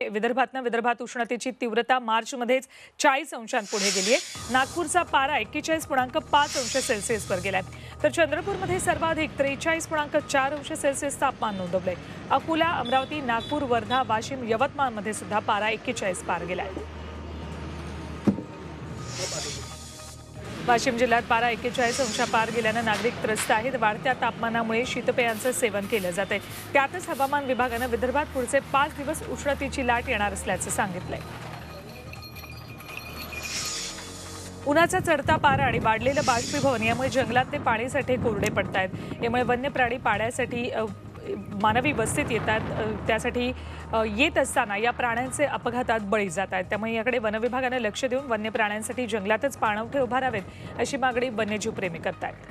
विदर्भात उष्णतेची तीव्रता मार्चमध्येच 40 अंशांत पुढे गेली आहे। नागपूरचा पारा 41.5 अंश सेल्सिअसवर गेलाय, तर चंद्रपूरमध्ये सर्वाधिक 43.4 अंश सेल्सिअस तापमान नोंदवलंय। अकोला, अमरावती, नागपूर, वर्धा, वाशिम, यवतमाळमध्ये सुद्धा पारा 41 पार गेलाय। वाशिम जिल्ह्यात पारा 41 अंशापार गेल्यानं नागरिक त्रस्त आहेत। वाढत्या तापमानामुळे शीतपेयांचं सेवन केलं जात आहे। त्यातच हवामान विभागानं विदर्भात पुढचे 5 दिवस उष्णतेची लाट येणार असल्याचं सांगितलंय। उन्हाचा चढता पारा आणि वाढलेलं बाष्पीभवन यामुळे जंगलातले पाणीसाठे कोरडे पडतायत। यामुळे वन्य प्राणी पाण्यासाठी मानवी वस्तीत येतात, त्यासाठी येत असताना या प्राण्यांचे अपघातात बळी जात आहेत। त्यामुळे याकडे वनविभागाने लक्ष देऊन वन्य प्राण्यांसाठी जंगलातच पाणवठे उभारावेत अशी मागणी वन्यजीव प्रेमी करतात।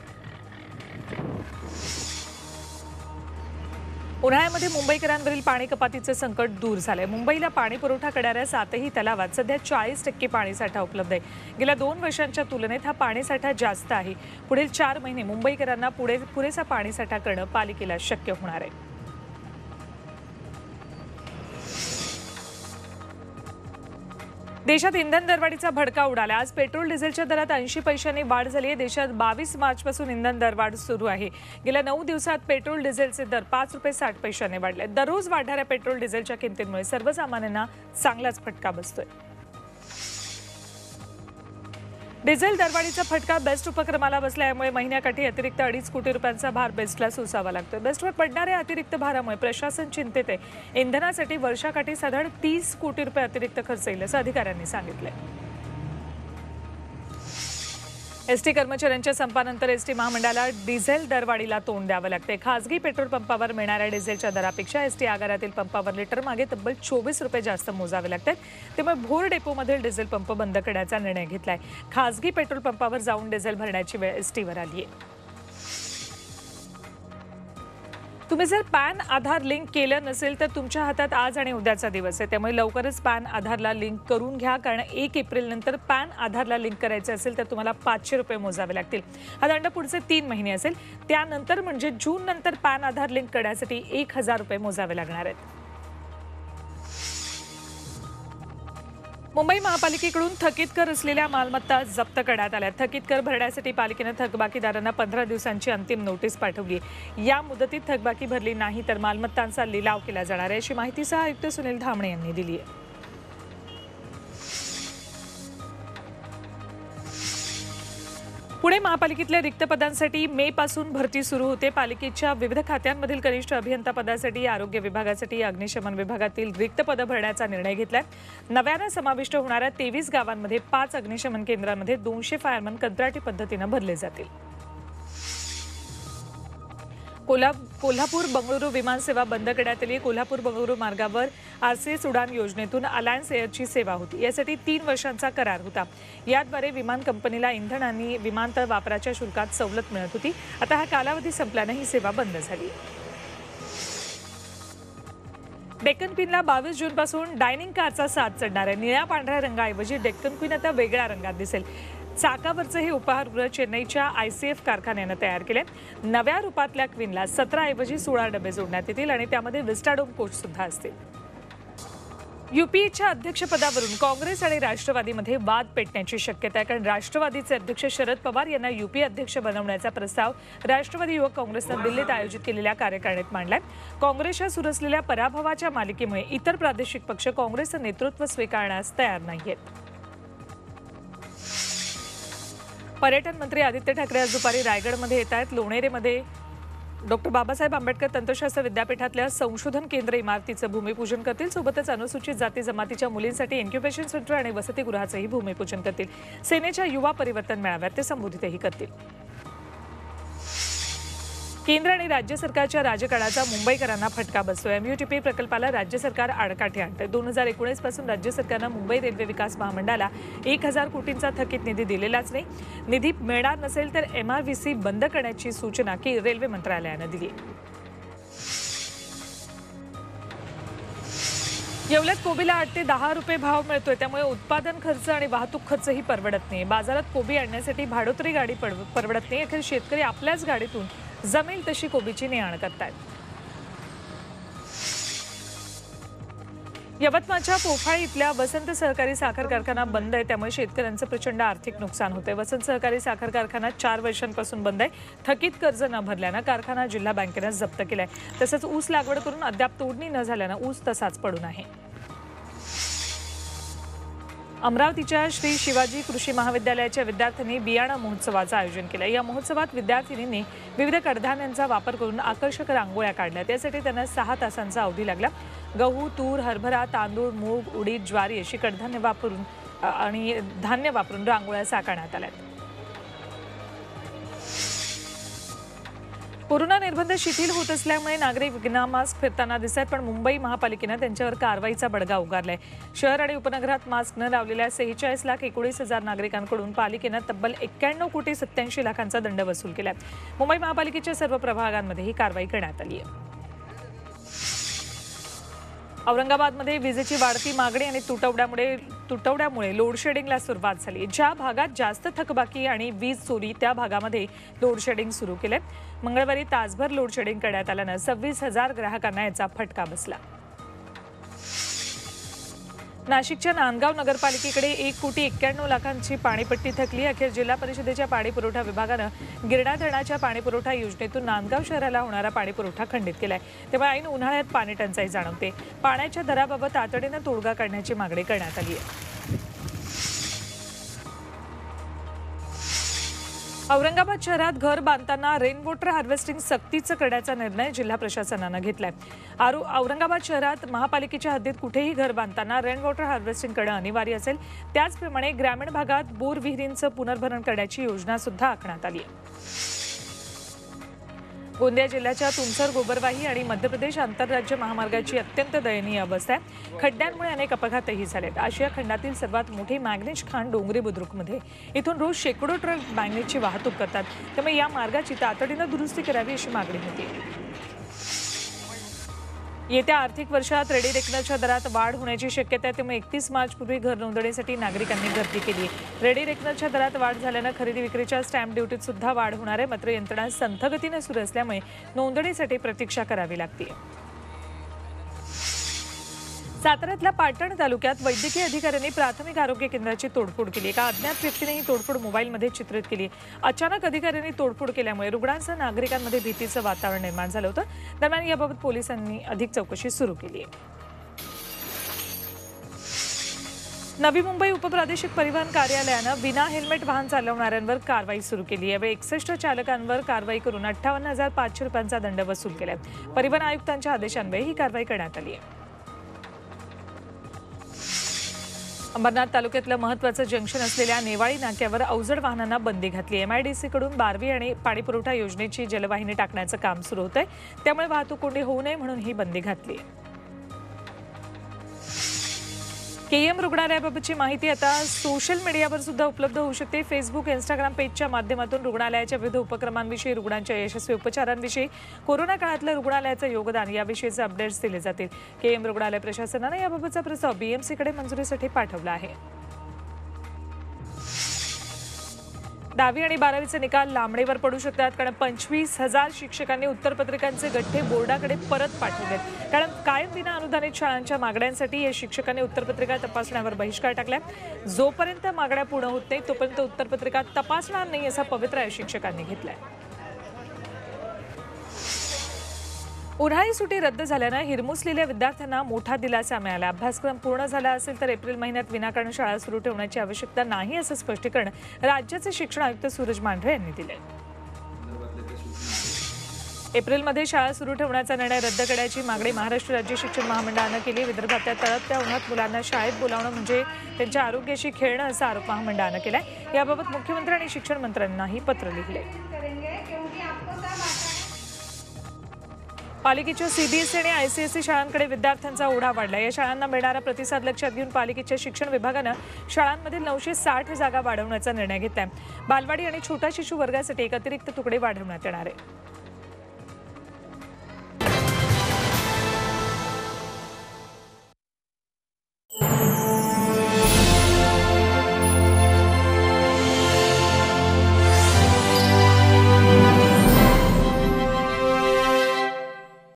उन्हाळ्यामध्ये मुंबईकरांवरील पाणी कपातीचं संकट दूर झालंय। मुंबईला पाणी पुरवठा करणाऱ्या 7ही तलावात सध्या 40% पाणीसाठा उपलब्ध आहे। गेल्या 2 वर्षांच्या तुलनेत हा पाणीसाठा जास्त आहे। पुढील 4 महिने मुंबईकरांना पुरेसा पाणीसाठा करणं पालिकेला शक्य होणार आहे। देशात इंधन दरवाढीचा भडका उडाला। आज पेट्रोल डिझेलच्या दरात 80 पैशांनी वाढ झाली आहे। देशात 22 मार्चपासून इंधन दरवाढ सुरू आहे। गेल्या 9 दिवसात पेट्रोल डिझेलचे दर 5 रुपये 60 पैशांनी वाढले। दररोज वाढणाऱ्या पेट्रोल डिझेलच्या किमतींमुळे सर्वसामान्यांना चांगलाच फटका बसतोय। डिझेल दरवाढीचा फटका बेस्ट उपक्रमाला बसल्यामुळे महिन्याकाठी अतिरिक्त 2.5 कोटी रुपयांचा भार बेस्टला सोसावा लागतोय। बेस्टवर पडणाऱ्या अतिरिक्त भारामुळे प्रशासन चिंतेत आहे। इंधनासाठी वर्षाकाठी साधारण 30 कोटी रुपये अतिरिक्त खर्च येईल असं अधिकाऱ्यांनी सांगितलंय। एसटी कर्मचाऱ्यांच्या संपानंतर एसटी महामंडळाला डिझेल दरवाढीला तोंड द्यावं लागते। खासगी पेट्रोल पंपावर मिळणाऱ्या डिझेलच्या दरापेक्षा एसटी आगारातील पंपावर लिटर मागे तब्बल 24 रुपये जास्त मोजावे लागतात। त्यामुळे भोर डेपोमधील डिझेल पंप बंद करण्याचा निर्णय घेतलाय। खासगी पेट्रोल पंपावर जाऊन डिझेल भरण्याची वेळ एसटीवर आली आहे। तुम्ही जर पॅन आधार लिंक केलं नसेल तर तुमच्या हातात आज आणि उद्याचा दिवस आहे। त्यामुळे लवकरच पॅन आधारला लिंक करून घ्या, कारण 1 एप्रिल नंतर पॅन आधारला लिंक करायचे असेल तर तुम्हाला 500 रुपये मोजावे लागतील। हा दंड पुढचे 3 महिने असेल। त्यानंतर म्हणजे जून नंतर पॅन आधार लिंक करण्यासाठी 1000 रुपये मोजावे लागणार आहेत। मुंबई महापालिकेकडून थकीत कर असलेल्या मालमत्ता जप्त करण्यात आल्या। थकीत कर भरण्यासाठी पालिकेने थकबाकीदारांना 15 दिवसांची अंतिम नोटीस पाठवली। या मुदतीत थकबाकी भरली नाही तर मालमत्तांचा लिलाव केला जाणार आहे अशी माहिती सह आयुक्त सुनील धामणे यांनी दिली आहे। पुणे महापालिकेतल्या रिक्त पदांसाठी मे पासून भरती सुरू होते। पालिकेच्या विविध खात्यांमधील कनिष्ठ अभियंता पदासाठी, आरोग्य विभागासाठी, अग्निशमन विभागातील रिक्त पदं भरण्याचा निर्णय घेतलाय। नव्यानं समाविष्ट होणाऱ्या 23 गावांमध्ये 5 अग्निशमन केंद्रांमध्ये 200 फायरमन कंत्राटी पद्धतीनं भरले जातील। कोल्हापूर बंगळुरू विमानसेवा बंद करण्यात आली। कोल्हापूर बंगळुरू मार्गावर आरसीएस उडान योजनेतून अलायन्स एअरची सेवा होती। यासाठी 3 वर्षांचा करार होता। याद्वारे विमान कंपनीला इंधन आणि विमानतळ वापराच्या शुल्कात सवलत मिळत होती। आता हा कालावधी संपल्याने ही सेवा बंद झाली। डेक्कन क्वीनला 22 जूनपासून डायनिंग कारचा साथ चढणार आहे। निळ्या पांढऱ्या रंगाऐवजी डेक्कन क्वीन आता वेगळ्या रंगात दिसेल। चाकावरचं हे उपहारगृह चेन्नईच्या ICF कारखान्यानं तयार केले। नव्या रूपातल्या क्वीनला 17 ऐवजी 16 डबे जोडण्यात येतील आणि त्यामध्ये विस्टाडोम कोच सुद्धा असतील। UPAच्या अध्यक्षपदावरून काँग्रेस आणि राष्ट्रवादीमध्ये वाद पेटण्याची शक्यता आहे, कारण राष्ट्रवादीचे अध्यक्ष शरद पवार यांना UPA अध्यक्ष बनवण्याचा प्रस्ताव राष्ट्रवादी युवक काँग्रेसनं दिल्लीत आयोजित केलेल्या कार्यकारिणीत मांडलाय। काँग्रेसच्या सुरू असलेल्या पराभवाच्या मालिकेमुळे इतर प्रादेशिक पक्ष काँग्रेसचं नेतृत्व स्वीकारण्यास तयार नाहीयेत। पर्यटन मंत्री आदित्य ठाकरे आज दुपारी रायगडमध्ये येत आहेत। लोणेरेमध्ये डॉक्टर बाबासाहेब आंबेडकर तंत्रशास्त्र विद्यापीठातल्या संशोधन केंद्र इमारतीचं भूमिपूजन करतील। सोबतच अनुसूचित जाती जमातीच्या मुलींसाठी इन्क्युबेशन सेंटर आणि वसतिगृहाचंही भूमिपूजन करतील। सेनेच्या युवा परिवर्तन मेळाव्यात ते संबोधितही करतील। केंद्र आणि राज्य सरकारच्या राजकारणाचा मुंबईकरांना फटका बसतोय। MUTP प्रकल्पाला राज्य सरकार आडकाठी आणतंय। 2019 पासून राज्य सरकारनं मुंबई रेल्वे विकास महामंडळाला 1000 कोटींचा थकीत निधी दिलेलाच नाही। निधी मिळणार नसेल तर MRVC बंद करण्याची सूचना की रेल्वे मंत्रालयानं दिली। येवल्यात कोबीला 8 ते 10 रुपये भाव मिळतोय। त्यामुळे उत्पादन खर्च आणि वाहतूक खर्चही परवडत नाही। बाजारात कोबी आणण्यासाठी भाडोत्री गाडी परवडत नाही। अखेर शेतकरी आपल्याच गाडीतून जमेल तशी कोबीची ने-आण करतायत। यवतमाळच्या पोफाळी इथल्या वसंत सहकारी साखर कारखाना बंद आहे, त्यामुळे शेतकऱ्यांचं प्रचंड आर्थिक नुकसान होतंय। वसंत सहकारी साखर कारखाना 4 वर्षांपासून बंद आहे। थकीत कर्ज न भरल्यानं कारखाना जिल्हा बँकेनं जप्त केलाय। तसंच ऊस लागवड करून अद्याप तोडणी न झाल्यानं ऊस तसाच पडून आहे। अमरावतीच्या श्री शिवाजी कृषी महाविद्यालयाच्या विद्यार्थ्यांनी बियाणं महोत्सवाचं आयोजन केलं। या महोत्सवात विद्यार्थिनींनी विविध कडधान्यांचा वापर करून आकर्षक रांगोळ्या काढल्या। त्यासाठी त्यांना 6 तासांचा अवधी लागला। गहू, तूर, हरभरा, तांदूळ, मूग, उडीद, ज्वारी अशी कडधान्य वापरून आणि धान्य वापरून रांगोळ्या साकारण्यात आल्या। कोरोना निर्बंध शिथिल होत असल्यामुळे नागरिक विना मास्क फिरताना दिसतात, पण मुंबई महापालिकेनं त्यांच्यावर कारवाईचा बडगा उगारलाय। शहर आणि उपनगरात मास्क न लावलेल्या 46,19,000 नागरिकांकडून पालिकेनं तब्बल 91,87,00,000 दंड वसूल केलाय। मुंबई महापालिकेच्या सर्व प्रभागांमध्ये ही कारवाई करण्यात आली आहे। औरंगाबादमध्ये विजेची वाढती मागणी आणि तुटवड्यामुळे लोडशेडिंगला सुरुवात झाली। ज्या भागात जास्त थकबाकी आणि वीज चोरी त्या भागामध्ये लोडशेडिंग सुरू केले। मंगळवारी तासभर लोडशेडिंग करण्यात आल्यानं 26,000 ग्राहकांना याचा फटका बसला। नाशिकच्या नांदगाव नगरपालिकेकडे 1,91,00,000ची पाणीपट्टी थकली। अखेर जिल्हा परिषदेच्या पाणीपुरवठा विभागानं गिरणा धरणाच्या पाणीपुरवठा योजनेतून नांदगाव शहराला होणारा पाणीपुरवठा खंडित केलाय। तेव्हा ऐन उन्हाळ्यात पाणी टंचाई जाणवते। पाण्याच्या दराबाबत तातडीनं तोडगा काढण्याची मागणी करण्यात आली आहे। औरंगाबाद शहरात घर बांधताना रेन वॉटर हार्वेस्टिंग सक्तीचं करण्याचा निर्णय जिल्हा प्रशासनानं घेतलाय। औरंगाबाद शहरात महापालिकेच्या हद्दीत कुठेही घर बांधताना रेन वॉटर हार्वेस्टिंग करणं अनिवार्य असेल। त्याचप्रमाणे ग्रामीण भागात बोर विहिरींचं पुनर्भरण करण्याची योजना सुद्धा आखण्यात आली आहे। गोंदिया जिल्ह्याच्या तुमसर, गोबरवाही आणि मध्य प्रदेश आंतरराज्य महामार्गाची अत्यंत दयनीय अवस्था आहे। खड्ड्यांमुळे अनेक अपघातही झालेत। आशिया खंडातील सर्वात मोठी मॅग्नीज खाण डोंगरी बुद्रुकमध्ये इथून रोज शेकडो ट्रक मॅग्नीजची वाहतूक करतात, त्यामुळे या मार्गाची तातडीनं दुरुस्ती करावी अशी मागणी होती। येत्या आर्थिक वर्षात रेडी रेकनरच्या दरात वाढ होण्याची शक्यता आहे, त्यामुळे 31 मार्चपूर्वी घर नोंदणीसाठी नागरिकांनी गर्दी केली आहे। रेडी रेकनरच्या दरात वाढ झाल्यानं खरेदी विक्रीच्या स्टॅम्प ड्युटीत सुद्धा वाढ होणार आहे। मात्र यंत्रणा संथगतीने सुरू असल्यामुळे नोंदणीसाठी प्रतीक्षा करावी लागते। साताऱ्यातल्या पाटण तालुक्यात वैद्यकीय अधिकाऱ्यांनी प्राथमिक आरोग्य केंद्राची तोडफोड केली। एका अज्ञात व्यक्तीने ही तोडफोड मोबाईलमध्ये चित्रित केली। अचानक अधिकाऱ्यांनी तोडफोड केल्यामुळे रुग्णांसह नागरिकांमध्ये भीतीचं वातावरण निर्माण झालं होतं। दरम्यान याबाबत पोलिसांनी अधिक चौकशी सुरू केली आहे। नवी मुंबई उपप्रादेशिक परिवहन कार्यालयानं विना हेल्मेट वाहन चालवणाऱ्यांवर कारवाई सुरू केली आहे। यावेळी 61 चालकांवर कारवाई करून 58,500 रुपयांचा दंड वसूल केलाय। परिवहन आयुक्तांच्या आदेशान्वये ही कारवाई करण्यात आली आहे। अंबरनाथ तालुक्यातलं महत्त्वाचं जंक्शन असलेल्या नेवाळी नाक्यावर अवजड वाहनांना बंदी घातली। एमआयडीसीकडून 12वी आणि पाणीपुरवठा योजनेची जलवाहिनी टाकण्याचं काम सुरू होतंय, त्यामुळे वाहतूक कोंडी होऊ नये म्हणून ही बंदी घातली आहे। केईएम रुग्णालयाबाबतची माहिती आता सोशल मीडियावर सुद्धा उपलब्ध होऊ शकते। फेसबुक, इंस्टाग्राम पेजच्या माध्यमातून रुग्णालयाच्या विविध उपक्रमांविषयी, रुग्णांच्या यशस्वी उपचारांविषयी, कोरोना काळातलं रुग्णालयाचं योगदान याविषयीचे अपडेट्स दिले जातील। केईएम रुग्णालय प्रशासनाने याबाबतचा प्रस्ताव बीएमसीकडे मंजुरीसाठी पाठवला आहे। 10वी आणि 12वीचे निकाल लांबणीवर पडू शकतात, कारण 25,000 शिक्षकांनी उत्तरपत्रिकांचे गठ्ठे बोर्डाकडे परत पाठवलेत। कारण कायम विना अनुदानित शाळांच्या मागण्यांसाठी या शिक्षकांनी उत्तरपत्रिका तपासण्यावर बहिष्कार टाकलाय। जोपर्यंत मागण्या पूर्ण होत नाही तोपर्यंत उत्तरपत्रिका तपासणार नाही असा पवित्रा या शिक्षकांनी घेतलाय। उन्हाळी सुट्टी रद्द झाल्यानं हिरमुसलेल्या विद्यार्थ्यांना मोठा दिलासा मिळाला। अभ्यासक्रम पूर्ण झाला असेल तर एप्रिल महिन्यात विनाकारण शाळा सुरू ठेवण्याची आवश्यकता नाही असं स्पष्टीकरण राज्याचे शिक्षण आयुक्त सूरज मांढरे यांनी दिले। एप्रिलमध्ये शाळा सुरू ठेवण्याचा निर्णय रद्द करण्याची मागणी महाराष्ट्र राज्य शिक्षण महामंडळानं केली। विदर्भातल्या तळपत्या उन्हात मुलांना शाळेत बोलावणं म्हणजे त्यांच्या आरोग्याशी खेळणं असा आरोप महामंडळानं केलाय। याबाबत मुख्यमंत्री आणि शिक्षण मंत्र्यांनाही पत्र लिहिले। पालिकेच्या सीबीएसई आणि आयसीएसई शाळांकडे विद्यार्थ्यांचा ओढा वाढला। या शाळांना मिळणारा प्रतिसाद लक्षात घेऊन पालिकेच्या शिक्षण विभागानं शाळांमधील 960 जागा वाढवण्याचा निर्णय घेतलाय। बालवाडी आणि छोटा शिशु वर्गासाठी एक अतिरिक्त तुकडे वाढवण्यात येणार आहे।